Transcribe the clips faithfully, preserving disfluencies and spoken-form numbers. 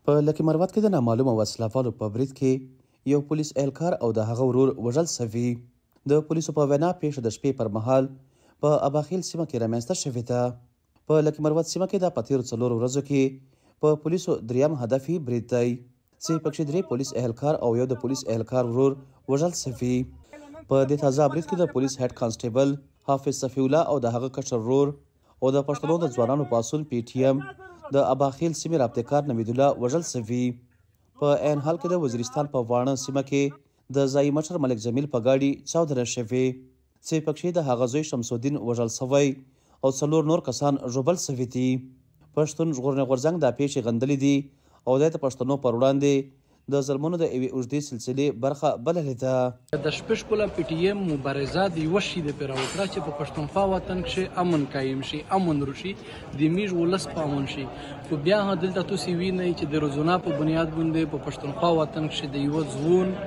په لکي مروت کې د نامعلومه وسله والو په برید کې یو پولیس اهلکار او د هغه ورور وژل سوي. د پولیسو په وینا پیښه د شپې پر مهال په اباخیل سیمه کې رامنځته شوې ده. په لکي مروت سیمه کې د په تېرو څلورو ورځو کې په پولیسو دریم هدفي برید دی چې پکې درې پولیس اهلکار او یو د پولیس اهلکار ورور وژل سوي. په دې تازه برید کې د پولیس هډ کانسټیبل حافظ صفی الله او د هغه کشر ورور او د پښتنو د ځوانانو پاڅون پی ټي ایم د اباخیل سیمې رابطهکار نوید الله وژل سوي. په عین حال کې د وزیرستان په واڼه سیمه کې د ځایي مشر ملک جمیل په ګاډي چاودنه شوې چې پکې د هغه زوی شمس الدین وژل سوی او څلور نور کسان ژوبل سوي دي. پښتون ژغورنې غورځنګ دا پیښې غندلې دي او د پښتنو پر وړاندې د ظلمونو د یوې اوږدې سلسلې برخه بللې ده. د شپې ښکله پی ټي ایم مبارزه د یوه شي د پرې راوکړه چې په پښتونخوا وطن کښې امن قایم شي، امن روشي، د میږ ولس په امن شي. خو بیا هم دلته تاسې وینئ چې د روزونه په بنیاد باندې په پښتونخوا وطن کښې د یوه ځوون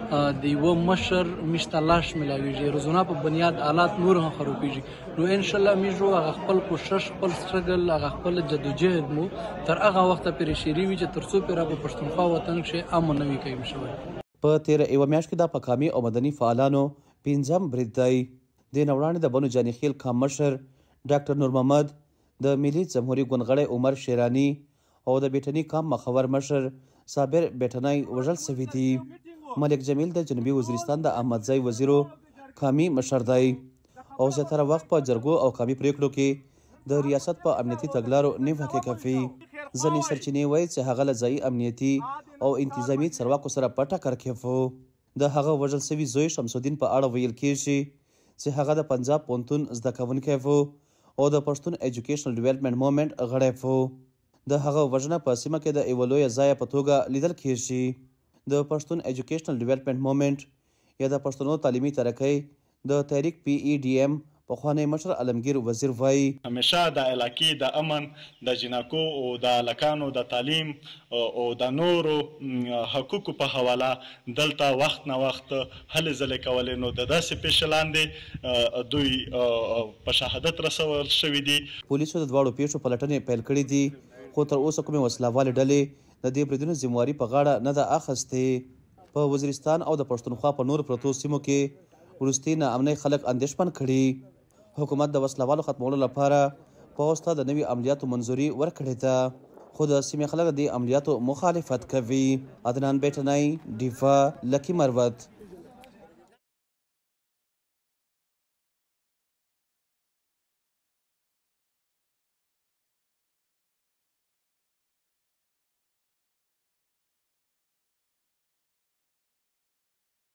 د یوه مشر میش ته لاش میلاویږي، روزونه په بنیاد حالات نور هم خرابیږي. نو انشاءالله میږو هغه خپل کوشش، خپل سټرګل، هغه خپل جدوجهد مو تر هغه وخته پرې شیري وي چې تر څو پرې په پښتونخوا وطن کښې امن نه وي قایم شوی. په تیره یوه میاشت کې د پکامي او مدني فعالانو پنځم برید دی. د نه وړاندې د بنو جاني خیل کام مشر ډاکټر نور محمد، د ملي جمهوري ګوند غړی عمر شیراني او د بیټني کام مخور مشر صابر بیټنی وژل سوي دي. ملک جمیل د جنوبي وزیرستان د احمدزی وزیرو کامي مشر دی او زیاتره وخت په جرګو او کامي پریکړو کې د ریاست په امنیتي تګلارو نیوکې کوي. ځینې سرچینې وایي چې هغه له ځایي امنیتي او انتظامي چارواکو سره په ټکر کې و. د هغه وژل سوي زوی شمس الدین په اړه ویل کېږي چې هغه د پنجاب پوهنتون زده کوونکی و او د پښتون ایجوکیشنل ډیولپمنټ موومنټ غړی و. د هغه وژنه په سیمه کې د یوه لویه ځایه په توګه لیدل کېږي. د پښتون ایجوکیشنل ډیولپمنټ موومنټ یا د پښتنو تعلیمي ترقۍ د تحریک پی ای ډي ایم پخوانی مشر علمگیر وزیر وایي همیشه د علاقې د امن، د جنکو او د هلکانو د تعلیم او د نورو حقوقو په حواله دلته وخت نه وخت هلې ځلې کولې. نو د داسې پیښې لاندې دوی په شهادت رسول شوي دي. پولیسو د دواړو پیښو پلټنې پیل کړي دي خو تر اوسه کومې وسله والې ډلې د دې بریدونو ذمواري په غاړه نه ده اخیستې. په وزیرستان او د پښتونخوا په نورو پرتو سیمو کې وروستي ناامنۍ خلک اندېښمن کړي. حکومت د وسله والو ختمولو لپاره پوځ ته د نوي عملیاتو منظوري ورکړې ده خو د سیمې خلک د دې عملیاتو مخالفت کوي. عدنان بیټنی، ډیفا، لکي مروت.